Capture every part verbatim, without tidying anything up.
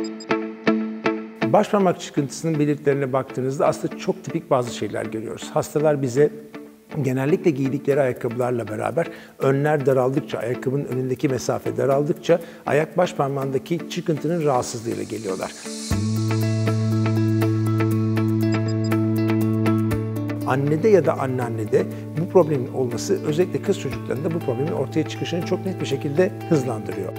Başparmak çıkıntısının belirtilerine baktığınızda aslında çok tipik bazı şeyler görüyoruz. Hastalar bize genellikle giydikleri ayakkabılarla beraber önler daraldıkça, ayakkabının önündeki mesafe daraldıkça ayak baş parmağındaki çıkıntının rahatsızlığıyla geliyorlar. Annede ya da anneannede bu problemin olması özellikle kız çocuklarında bu problemin ortaya çıkışını çok net bir şekilde hızlandırıyor.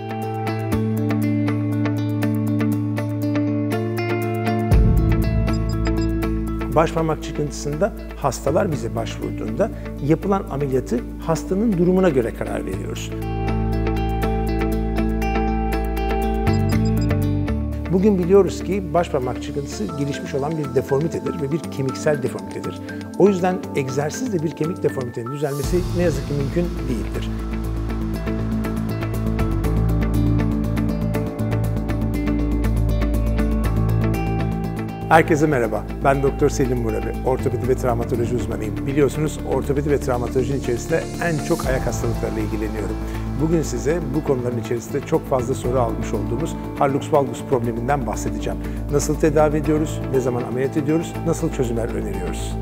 Başparmak çıkıntısında hastalar bize başvurduğunda yapılan ameliyatı hastanın durumuna göre karar veriyoruz. Bugün biliyoruz ki başparmak çıkıntısı gelişmiş olan bir deformitedir ve bir kemiksel deformitedir. O yüzden egzersizle bir kemik deformitenin düzelmesi ne yazık ki mümkün değildir. Herkese merhaba, ben Doktor Selim Murabi, ortopedi ve travmatoloji uzmanıyım. Biliyorsunuz ortopedi ve travmatolojinin içerisinde en çok ayak hastalıklarıyla ilgileniyorum. Bugün size bu konuların içerisinde çok fazla soru almış olduğumuz hallux valgus probleminden bahsedeceğim. Nasıl tedavi ediyoruz, ne zaman ameliyat ediyoruz, nasıl çözümler öneriyoruz?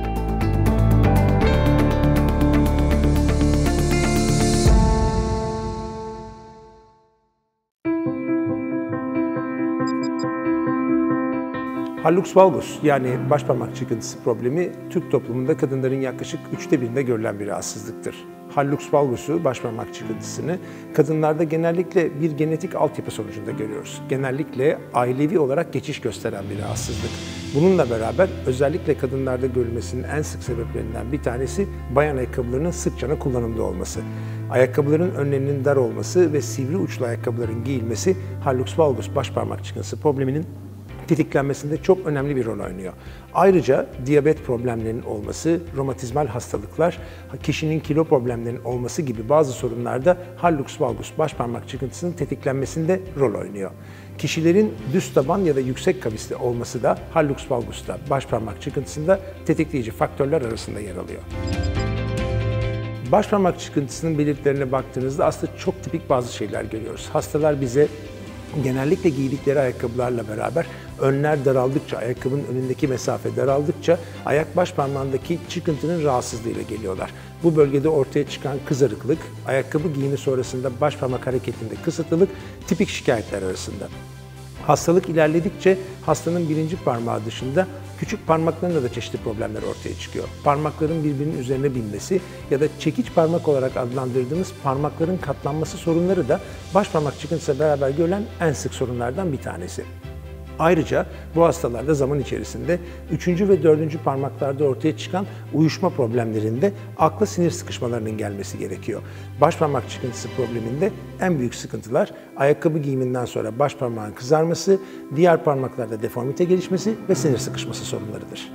Hallux valgus yani başparmak çıkıntısı problemi Türk toplumunda kadınların yaklaşık üçte birinde görülen bir rahatsızlıktır. Hallux valgus'u, başparmak çıkıntısını kadınlarda genellikle bir genetik altyapı sonucunda görüyoruz. Genellikle ailevi olarak geçiş gösteren bir rahatsızlık. Bununla beraber özellikle kadınlarda görülmesinin en sık sebeplerinden bir tanesi bayan ayakkabılarının sıkça kullanımda olması. Ayakkabıların önlerinin dar olması ve sivri uçlu ayakkabıların giyilmesi hallux valgus başparmak çıkıntısı probleminin tetiklenmesinde çok önemli bir rol oynuyor. Ayrıca diyabet problemlerinin olması, romatizmal hastalıklar, kişinin kilo problemlerinin olması gibi bazı sorunlarda hallux valgus başparmak çıkıntısının tetiklenmesinde rol oynuyor. Kişilerin düz taban ya da yüksek kavisli olması da hallux valgus'ta başparmak çıkıntısında tetikleyici faktörler arasında yer alıyor. Başparmak çıkıntısının belirtilerine baktığınızda aslında çok tipik bazı şeyler görüyoruz. Hastalar bize genellikle giydikleri ayakkabılarla beraber önler daraldıkça, ayakkabının önündeki mesafe daraldıkça ayak baş parmağındaki çıkıntının rahatsızlığıyla geliyorlar. Bu bölgede ortaya çıkan kızarıklık, ayakkabı giyimi sonrasında baş parmak hareketinde kısıtlılık tipik şikayetler arasında. Hastalık ilerledikçe hastanın birinci parmağı dışında küçük parmaklarında da çeşitli problemler ortaya çıkıyor. Parmakların birbirinin üzerine binmesi ya da çekiç parmak olarak adlandırdığımız parmakların katlanması sorunları da başparmak çıkıntısıyla beraber görülen en sık sorunlardan bir tanesi. Ayrıca bu hastalarda zaman içerisinde üçüncü ve dördüncü parmaklarda ortaya çıkan uyuşma problemlerinde akla sinir sıkışmalarının gelmesi gerekiyor. Başparmak çıkıntısı probleminde en büyük sıkıntılar ayakkabı giyiminden sonra baş parmağın kızarması, diğer parmaklarda deformite gelişmesi ve sinir sıkışması sorunlarıdır.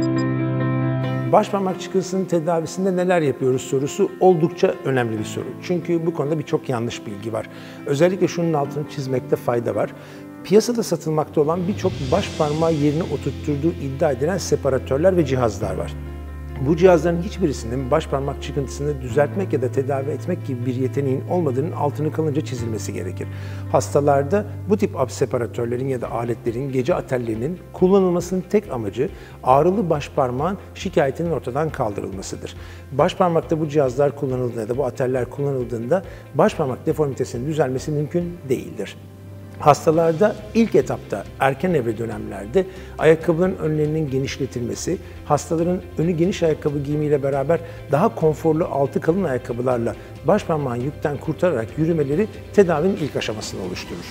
Başparmak çıkıntısının tedavisinde neler yapıyoruz sorusu oldukça önemli bir soru. Çünkü bu konuda birçok yanlış bilgi var. Özellikle şunun altını çizmekte fayda var. Piyasada satılmakta olan birçok baş parmağı yerine oturtturduğu iddia edilen separatörler ve cihazlar var. Bu cihazların hiçbirisinin baş parmak çıkıntısını düzeltmek ya da tedavi etmek gibi bir yeteneğin olmadığının altını kalınca çizilmesi gerekir. Hastalarda bu tip separatörlerin ya da aletlerin, gece atellerinin kullanılmasının tek amacı ağrılı baş parmağın şikayetinin ortadan kaldırılmasıdır. Baş parmakta bu cihazlar kullanıldığında ya da bu ateller kullanıldığında baş parmak deformitesinin düzelmesi mümkün değildir. Hastalarda ilk etapta erken evre dönemlerde ayakkabıların önlerinin genişletilmesi, hastaların önü geniş ayakkabı giyimiyle beraber daha konforlu altı kalın ayakkabılarla baş parmağın yükten kurtararak yürümeleri tedavinin ilk aşamasını oluşturur.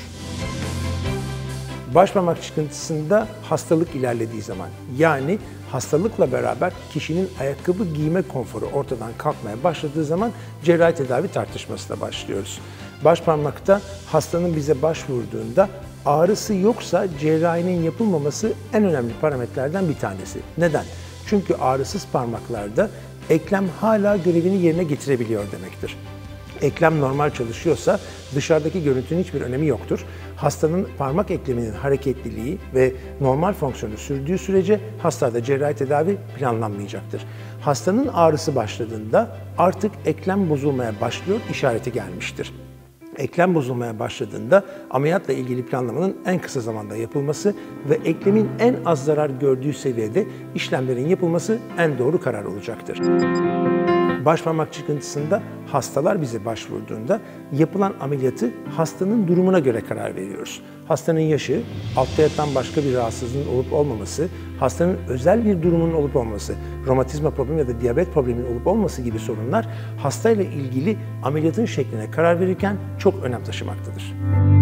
Başparmak çıkıntısında hastalık ilerlediği zaman, yani hastalıkla beraber kişinin ayakkabı giyme konforu ortadan kalkmaya başladığı zaman cerrahi tedavi tartışmasına başlıyoruz. Başparmakta hastanın bize başvurduğunda ağrısı yoksa cerrahinin yapılmaması en önemli parametrelerden bir tanesi. Neden? Çünkü ağrısız parmaklarda eklem hala görevini yerine getirebiliyor demektir. Eklem normal çalışıyorsa dışarıdaki görüntünün hiçbir önemi yoktur. Hastanın parmak ekleminin hareketliliği ve normal fonksiyonu sürdüğü sürece hastada cerrahi tedavi planlanmayacaktır. Hastanın ağrısı başladığında artık eklem bozulmaya başlıyor işareti gelmiştir. Eklem bozulmaya başladığında ameliyatla ilgili planlamanın en kısa zamanda yapılması ve eklemin en az zarar gördüğü seviyede işlemlerin yapılması en doğru karar olacaktır. Başparmak çıkıntısında hastalar bize başvurduğunda yapılan ameliyatı hastanın durumuna göre karar veriyoruz. Hastanın yaşı, altta yatan başka bir rahatsızlığın olup olmaması, hastanın özel bir durumunun olup olması, romatizma problemi ya da diyabet probleminin olup olması gibi sorunlar hastayla ilgili ameliyatın şekline karar verirken çok önem taşımaktadır.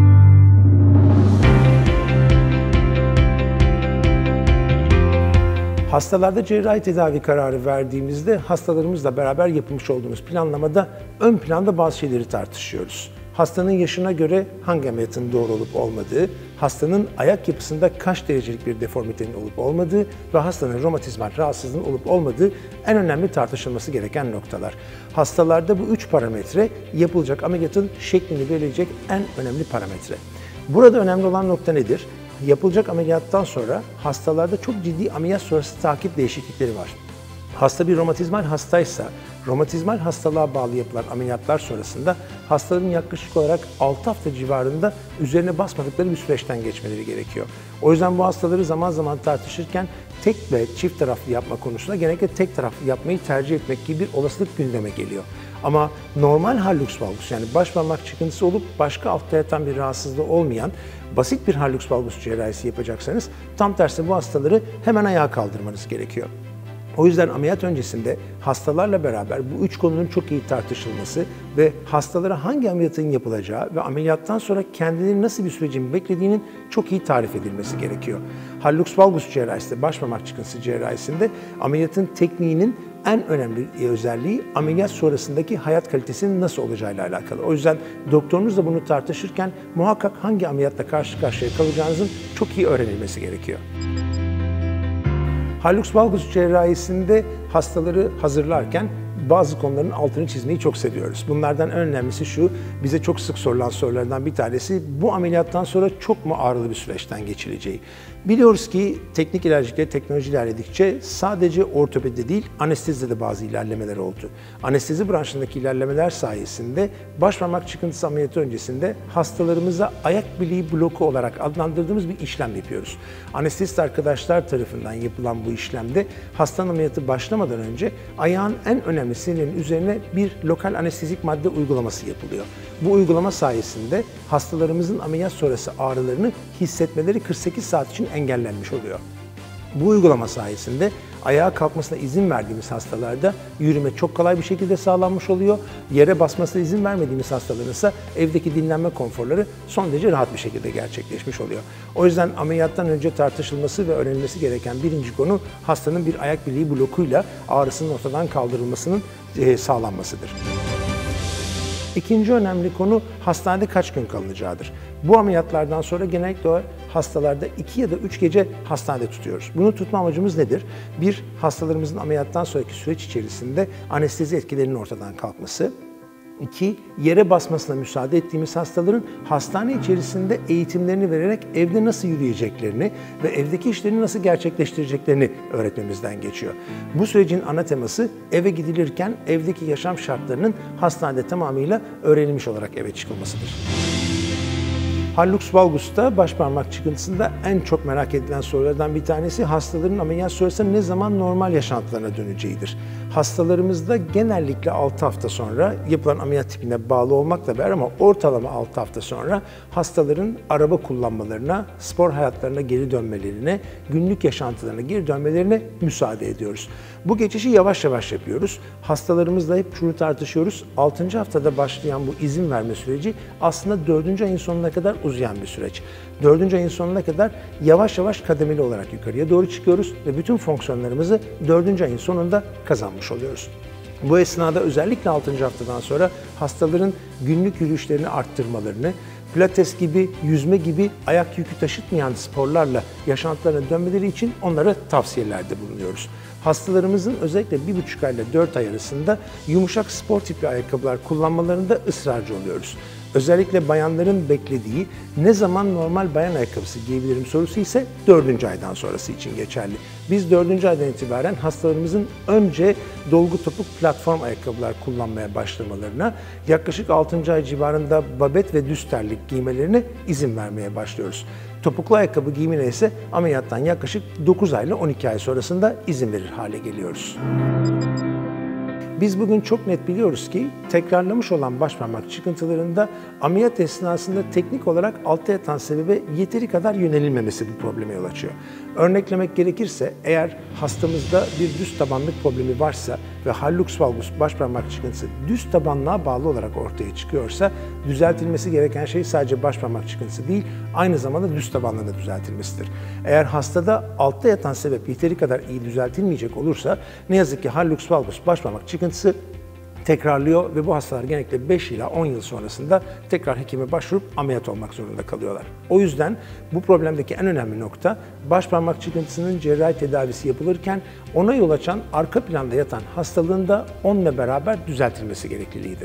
Hastalarda cerrahi tedavi kararı verdiğimizde hastalarımızla beraber yapmış olduğumuz planlamada ön planda bazı şeyleri tartışıyoruz. Hastanın yaşına göre hangi ameliyatın doğru olup olmadığı, hastanın ayak yapısında kaç derecelik bir deformitenin olup olmadığı ve hastanın romatizmal rahatsızlığının olup olmadığı en önemli tartışılması gereken noktalar. Hastalarda bu üç parametre yapılacak ameliyatın şeklini belirleyecek en önemli parametre. Burada önemli olan nokta nedir? Yapılacak ameliyattan sonra hastalarda çok ciddi ameliyat sonrası takip değişiklikleri var. Hasta bir romatizmal hastaysa, romatizmal hastalığa bağlı yapılan ameliyatlar sonrasında hastaların yaklaşık olarak altı hafta civarında üzerine basmadıkları bir süreçten geçmeleri gerekiyor. O yüzden bu hastaları zaman zaman tartışırken tek ve çift taraflı yapma konusunda genellikle tek taraflı yapmayı tercih etmek gibi bir olasılık gündeme geliyor. Ama normal hallux valgus yani başparmak çıkıntısı olup başka altta yatan bir rahatsızlığı olmayan basit bir hallux valgus cerrahisi yapacaksanız tam tersi bu hastaları hemen ayağa kaldırmanız gerekiyor. O yüzden ameliyat öncesinde hastalarla beraber bu üç konunun çok iyi tartışılması ve hastalara hangi ameliyatın yapılacağı ve ameliyattan sonra kendileri nasıl bir sürecin beklediğinin çok iyi tarif edilmesi gerekiyor. Hallux valgus cerrahisinde, başparmak çıkıntısı cerrahisinde ameliyatın tekniğinin en önemli özelliği ameliyat sonrasındaki hayat kalitesinin nasıl olacağıyla alakalı. O yüzden doktorunuzla bunu tartışırken muhakkak hangi ameliyatla karşı karşıya kalacağınızın çok iyi öğrenilmesi gerekiyor. Hallux valgus cerrahisinde hastaları hazırlarken bazı konuların altını çizmeyi çok seviyoruz. Bunlardan en önemlisi şu, bize çok sık sorulan sorulardan bir tanesi bu ameliyattan sonra çok mu ağrılı bir süreçten geçileceği. Biliyoruz ki teknik ilerledikçe, teknoloji ilerledikçe sadece ortopedide değil, anestezide de bazı ilerlemeler oldu. Anestezi branşındaki ilerlemeler sayesinde başparmak çıkıntısı ameliyatı öncesinde hastalarımıza ayak bileği bloku olarak adlandırdığımız bir işlem yapıyoruz. Anestezist arkadaşlar tarafından yapılan bu işlemde hastanın ameliyatı başlamadan önce ayağın en önemli sinirlerin üzerine bir lokal anestezik madde uygulaması yapılıyor. Bu uygulama sayesinde hastalarımızın ameliyat sonrası ağrılarını hissetmeleri kırk sekiz saat için engellenmiş oluyor. Bu uygulama sayesinde ayağa kalkmasına izin verdiğimiz hastalarda yürüme çok kolay bir şekilde sağlanmış oluyor. Yere basmasına izin vermediğimiz hastaların ise evdeki dinlenme konforları son derece rahat bir şekilde gerçekleşmiş oluyor. O yüzden ameliyattan önce tartışılması ve öğrenilmesi gereken birinci konu hastanın bir ayak bileği blokuyla ağrısının ortadan kaldırılmasının sağlanmasıdır. İkinci önemli konu hastanede kaç gün kalınacağıdır. Bu ameliyatlardan sonra genellikle hastalarda iki ya da üç gece hastanede tutuyoruz. Bunu tutma amacımız nedir? Bir, hastalarımızın ameliyattan sonraki süreç içerisinde anestezi etkilerinin ortadan kalkması. İki, yere basmasına müsaade ettiğimiz hastaların hastane içerisinde eğitimlerini vererek evde nasıl yürüyeceklerini ve evdeki işlerini nasıl gerçekleştireceklerini öğretmemizden geçiyor. Bu sürecin ana teması eve gidilirken evdeki yaşam şartlarının hastanede tamamıyla öğrenilmiş olarak eve çıkılmasıdır. Hallux valgus'ta başparmak çıkıntısında en çok merak edilen sorulardan bir tanesi hastaların ameliyat sonrası ne zaman normal yaşantılarına döneceğidir. Hastalarımızda genellikle altı hafta sonra yapılan ameliyat tipine bağlı olmakla beraber ama ortalama altı hafta sonra hastaların araba kullanmalarına, spor hayatlarına geri dönmelerine, günlük yaşantılarına geri dönmelerine müsaade ediyoruz. Bu geçişi yavaş yavaş yapıyoruz. Hastalarımızla hep şunu tartışıyoruz. altıncı haftada başlayan bu izin verme süreci aslında dördüncü ayın sonuna kadar uzayan bir süreç. dördüncü ayın sonuna kadar yavaş yavaş kademeli olarak yukarıya doğru çıkıyoruz ve bütün fonksiyonlarımızı dördüncü ayın sonunda kazanmış oluyoruz. Bu esnada özellikle altıncı haftadan sonra hastaların günlük yürüyüşlerini arttırmalarını, pilates gibi, yüzme gibi ayak yükü taşıtmayan sporlarla yaşantılarına dönmeleri için onlara tavsiyelerde bulunuyoruz. Hastalarımızın özellikle bir buçuk ay ile dört ay arasında yumuşak spor tipi ayakkabılar kullanmalarında ısrarcı oluyoruz. Özellikle bayanların beklediği ne zaman normal bayan ayakkabısı giyebilirim sorusu ise dördüncü aydan sonrası için geçerli. Biz dördüncü aydan itibaren hastalarımızın önce dolgu topuk platform ayakkabılar kullanmaya başlamalarına, yaklaşık altıncı ay civarında babet ve düz terlik giymelerine izin vermeye başlıyoruz. Topuklu ayakkabı giyimine ise ameliyattan yaklaşık dokuz ay ile on iki ay sonrasında izin verir hale geliyoruz. Biz bugün çok net biliyoruz ki tekrarlamış olan baş parmak çıkıntılarında ameliyat esnasında teknik olarak altta yatan sebebe yeteri kadar yönelilmemesi bu probleme yol açıyor. Örneklemek gerekirse eğer hastamızda bir düz tabanlık problemi varsa ve hallux valgus baş parmak çıkıntısı düz tabanlığa bağlı olarak ortaya çıkıyorsa düzeltilmesi gereken şey sadece baş parmak çıkıntısı değil, aynı zamanda düz tabanlığın da düzeltilmesidir. Eğer hastada altta yatan sebep yeteri kadar iyi düzeltilmeyecek olursa ne yazık ki hallux valgus baş parmak çıkıntısı tekrarlıyor ve bu hastalar genellikle beş ila on yıl sonrasında tekrar hekime başvurup ameliyat olmak zorunda kalıyorlar. O yüzden bu problemdeki en önemli nokta baş parmak çıkıntısının cerrahi tedavisi yapılırken ona yol açan arka planda yatan hastalığın da onunla beraber düzeltilmesi gerekliliğidir.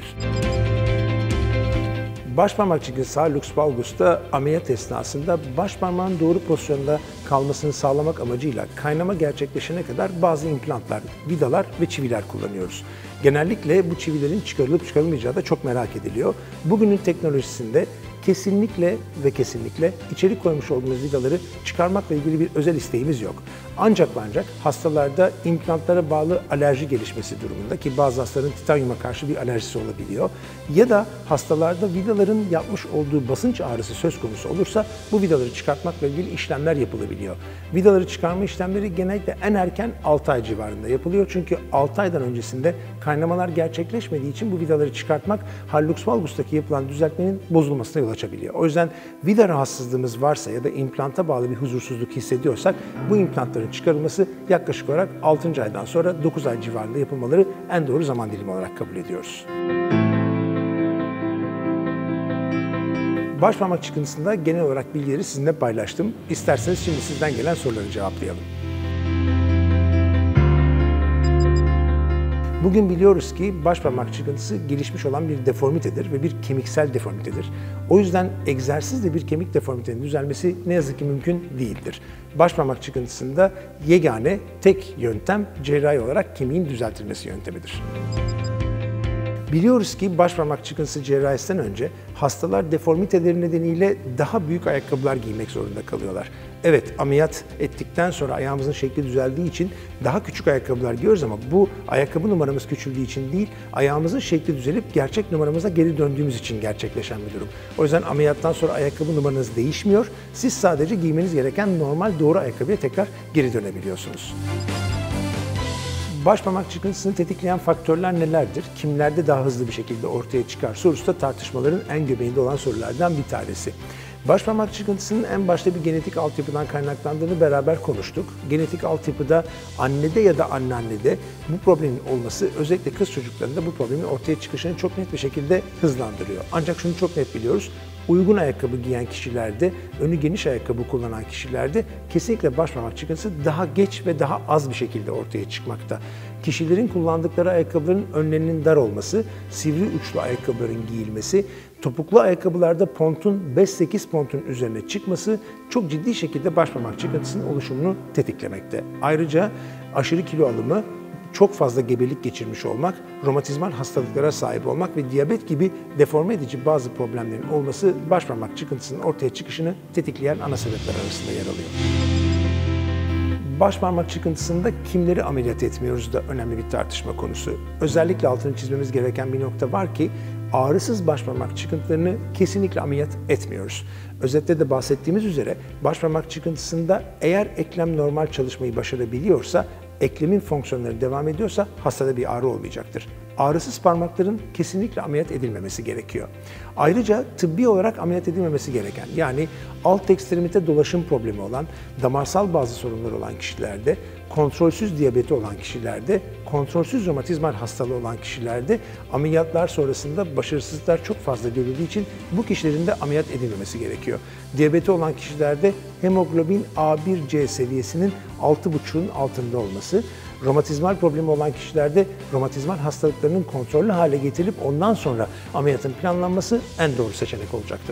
Baş parmak çıkıntısı hallux valgus'ta ameliyat esnasında baş parmağın doğru pozisyonda kalmasını sağlamak amacıyla kaynama gerçekleşene kadar bazı implantlar, vidalar ve çiviler kullanıyoruz. Genellikle bu çivilerin çıkarılıp çıkarılmayacağı da çok merak ediliyor. Bugünün teknolojisinde kesinlikle ve kesinlikle içeri koymuş olduğumuz vidaları çıkarmakla ilgili bir özel isteğimiz yok. Ancak ve ancak hastalarda implantlara bağlı alerji gelişmesi durumunda ki bazı hastaların titanyuma karşı bir alerjisi olabiliyor ya da hastalarda vidaların yapmış olduğu basınç ağrısı söz konusu olursa bu vidaları çıkartmakla ilgili işlemler yapılabiliyor. Vidaları çıkarma işlemleri genellikle en erken altı ay civarında yapılıyor çünkü altı aydan öncesinde kaynamalar gerçekleşmediği için bu vidaları çıkartmak hallux valgus'taki yapılan düzeltmenin bozulmasına yol açabiliyor. O yüzden vida rahatsızlığımız varsa ya da implanta bağlı bir huzursuzluk hissediyorsak bu implantların çıkarılması yaklaşık olarak altıncı aydan sonra dokuz ay civarında yapılmaları en doğru zaman dilimi olarak kabul ediyoruz. Baş parmak çıkıntısında genel olarak bilgileri sizinle paylaştım. İsterseniz şimdi sizden gelen soruları cevaplayalım. Bugün biliyoruz ki baş parmak çıkıntısı gelişmiş olan bir deformitedir ve bir kemiksel deformitedir. O yüzden egzersizle bir kemik deformitenin düzelmesi ne yazık ki mümkün değildir. Baş parmak çıkıntısında yegane tek yöntem cerrahi olarak kemiğin düzeltilmesi yöntemidir. Biliyoruz ki baş parmak çıkıntısı cerrahisinden önce hastalar deformiteleri nedeniyle daha büyük ayakkabılar giymek zorunda kalıyorlar. Evet, ameliyat ettikten sonra ayağımızın şekli düzeldiği için daha küçük ayakkabılar giyiyoruz ama bu ayakkabı numaramız küçüldüğü için değil, ayağımızın şekli düzelip gerçek numaramıza geri döndüğümüz için gerçekleşen bir durum. O yüzden ameliyattan sonra ayakkabı numaranız değişmiyor. Siz sadece giymeniz gereken normal doğru ayakkabıya tekrar geri dönebiliyorsunuz. Baş parmak çıkıntısını tetikleyen faktörler nelerdir? Kimlerde daha hızlı bir şekilde ortaya çıkar sorusu da tartışmaların en göbeğinde olan sorulardan bir tanesi. Baş parmak çıkıntısının en başta bir genetik altyapıdan kaynaklandığını beraber konuştuk. Genetik altyapıda annede ya da anneannede bu problemin olması özellikle kız çocuklarında bu problemin ortaya çıkışını çok net bir şekilde hızlandırıyor. Ancak şunu çok net biliyoruz. Uygun ayakkabı giyen kişilerde, önü geniş ayakkabı kullanan kişilerde kesinlikle baş parmak çıkıntısı daha geç ve daha az bir şekilde ortaya çıkmakta. Kişilerin kullandıkları ayakkabıların önlerinin dar olması, sivri uçlu ayakkabıların giyilmesi, topuklu ayakkabılarda pontun beş sekiz pontun üzerine çıkması çok ciddi şekilde baş parmak çıkıntısının oluşumunu tetiklemekte. Ayrıca aşırı kilo alımı, çok fazla gebelik geçirmiş olmak, romatizmal hastalıklara sahip olmak ve diyabet gibi deforme edici bazı problemlerin olması baş parmak çıkıntısının ortaya çıkışını tetikleyen ana sebepler arasında yer alıyor. Baş parmak çıkıntısında kimleri ameliyat etmiyoruz da önemli bir tartışma konusu. Özellikle altını çizmemiz gereken bir nokta var ki ağrısız baş parmak çıkıntılarını kesinlikle ameliyat etmiyoruz. Özetle de bahsettiğimiz üzere baş parmak çıkıntısında eğer eklem normal çalışmayı başarabiliyorsa, eklemin fonksiyonları devam ediyorsa hastada bir ağrı olmayacaktır. Ağrısız parmakların kesinlikle ameliyat edilmemesi gerekiyor. Ayrıca tıbbi olarak ameliyat edilmemesi gereken, yani alt ekstremite dolaşım problemi olan, damarsal bazı sorunlar olan kişilerde, kontrolsüz diyabeti olan kişilerde, kontrolsüz romatizmal hastalığı olan kişilerde ameliyatlar sonrasında başarısızlıklar çok fazla görüldüğü için bu kişilerin de ameliyat edilmemesi gerekiyor. Diyabeti olan kişilerde hemoglobin A bir C seviyesinin altı buçuğun altında olması, Romatizmal problemi olan kişilerde romatizmal hastalıklarının kontrollü hale getirilip ondan sonra ameliyatın planlanması en doğru seçenek olacaktır.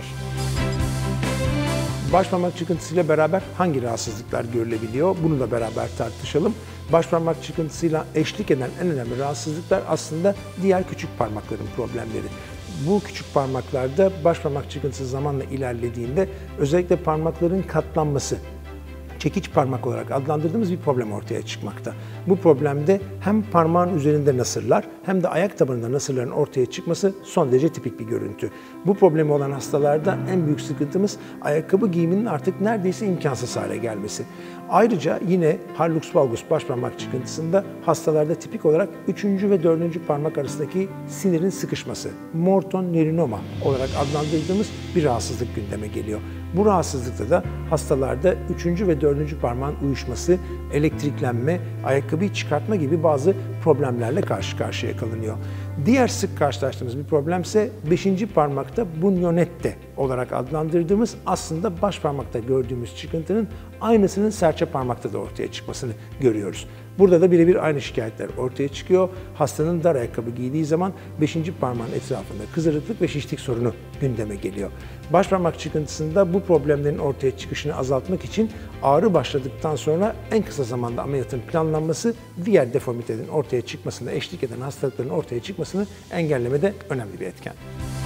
Baş parmak çıkıntısıyla beraber hangi rahatsızlıklar görülebiliyor? Bunu da beraber tartışalım. Baş parmak çıkıntısıyla eşlik eden en önemli rahatsızlıklar aslında diğer küçük parmakların problemleri. Bu küçük parmaklarda baş parmak çıkıntısı zamanla ilerlediğinde özellikle parmakların katlanması, çekiç parmak olarak adlandırdığımız bir problem ortaya çıkmakta. Bu problemde hem parmağın üzerinde nasırlar hem de ayak tabanında nasırların ortaya çıkması son derece tipik bir görüntü. Bu problemi olan hastalarda en büyük sıkıntımız ayakkabı giyiminin artık neredeyse imkansız hale gelmesi. Ayrıca yine hallux valgus baş parmak çıkıntısında hastalarda tipik olarak üçüncü ve dördüncü parmak arasındaki sinirin sıkışması, morton nerinoma olarak adlandırdığımız bir rahatsızlık gündeme geliyor. Bu rahatsızlıkta da hastalarda üçüncü ve dördüncü parmağın uyuşması, elektriklenme, ayakkabıyı çıkartma gibi bazı problemlerle karşı karşıya kalınıyor. Diğer sık karşılaştığımız bir problem ise beşinci parmakta bunyonette olarak adlandırdığımız aslında baş parmakta gördüğümüz çıkıntının aynısının serçe parmakta da ortaya çıkmasını görüyoruz. Burada da birebir aynı şikayetler ortaya çıkıyor. Hastanın dar ayakkabı giydiği zaman beşinci parmağın etrafında kızarıklık ve şişlik sorunu gündeme geliyor. Baş parmak çıkıntısında bu problemlerin ortaya çıkışını azaltmak için ağrı başladıktan sonra en kısa zamanda ameliyatın planlanması diğer deformitelerin ortaya çıkmasına eşlik eden hastalıkların ortaya çıkmasını engellemede önemli bir etken.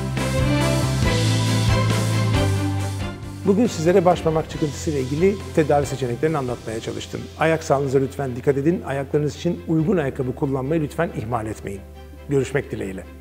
Bugün sizlere baş parmak çıkıntısı ile ilgili tedavi seçeneklerini anlatmaya çalıştım. Ayak sağlığınıza lütfen dikkat edin. Ayaklarınız için uygun ayakkabı kullanmayı lütfen ihmal etmeyin. Görüşmek dileğiyle.